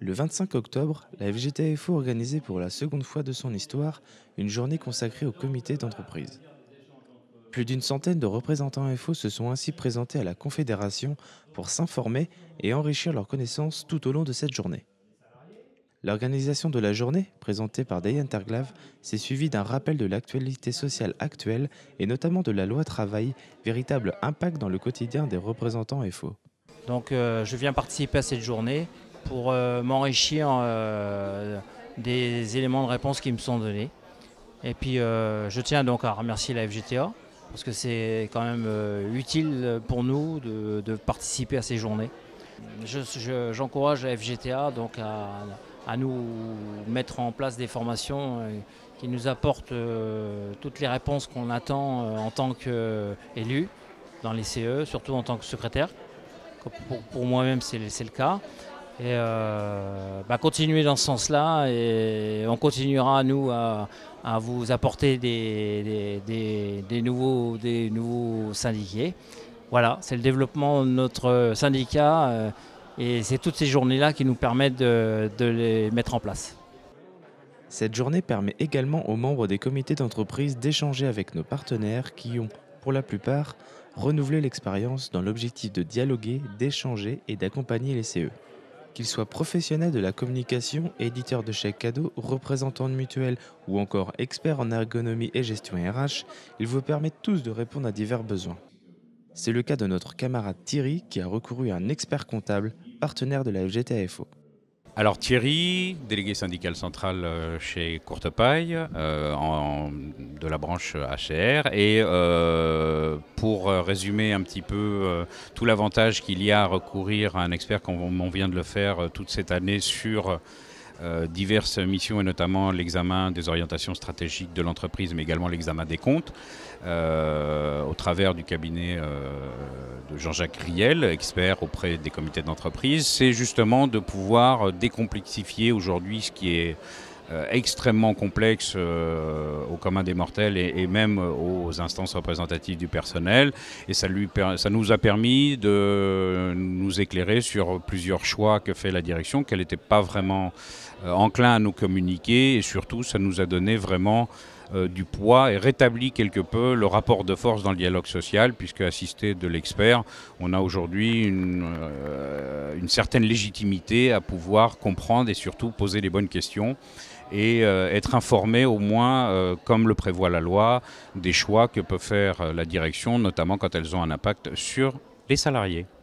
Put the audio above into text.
Le 25 octobre, la FGTFO organisait pour la seconde fois de son histoire une journée consacrée au comité d'entreprise. Plus d'une centaine de représentants FO se sont ainsi présentés à la Confédération pour s'informer et enrichir leurs connaissances tout au long de cette journée. L'organisation de la journée, présentée par Dayan Terglav, s'est suivie d'un rappel de l'actualité sociale actuelle et notamment de la loi travail, véritable impact dans le quotidien des représentants FO. Donc je viens participer à cette journée pour m'enrichir des éléments de réponse qui me sont donnés. Et puis je tiens donc à remercier la FGTA parce que c'est quand même utile pour nous de participer à ces journées. J'encourage la FGTA donc à nous mettre en place des formations qui nous apportent toutes les réponses qu'on attend en tant qu'élu dans les CE, surtout en tant que secrétaire. Pour moi-même, c'est le cas. Et continuer dans ce sens-là et on continuera, nous, à vous apporter des nouveaux syndiqués. Voilà, c'est le développement de notre syndicat et c'est toutes ces journées-là qui nous permettent de les mettre en place. Cette journée permet également aux membres des comités d'entreprise d'échanger avec nos partenaires qui ont, pour la plupart, renouvelé l'expérience dans l'objectif de dialoguer, d'échanger et d'accompagner les CE. Qu'ils soient professionnels de la communication, éditeurs de chèques cadeaux, représentants de mutuelles ou encore experts en ergonomie et gestion RH, ils vous permettent tous de répondre à divers besoins. C'est le cas de notre camarade Thierry qui a recouru à un expert comptable, partenaire de la FGTFO. Alors Thierry, délégué syndical central chez Courtepaille, de la branche HCR. Et pour résumer un petit peu tout l'avantage qu'il y a à recourir à un expert comme on vient de le faire toute cette année sur diverses missions et notamment l'examen des orientations stratégiques de l'entreprise mais également l'examen des comptes au travers du cabinet de Jean-Jacques Riel, expert auprès des comités d'entreprise, c'est justement de pouvoir décomplexifier aujourd'hui ce qui est extrêmement complexe au commun des mortels et même aux instances représentatives du personnel. Et ça nous a permis de nous éclairer sur plusieurs choix que fait la direction, qu'elle n'était pas vraiment enclin à nous communiquer. Et surtout, ça nous a donné vraiment du poids et rétabli quelque peu le rapport de force dans le dialogue social, puisque assisté de l'expert, on a aujourd'hui une certaine légitimité à pouvoir comprendre et surtout poser les bonnes questions et être informé au moins, comme le prévoit la loi, des choix que peut faire la direction, notamment quand elles ont un impact sur les salariés.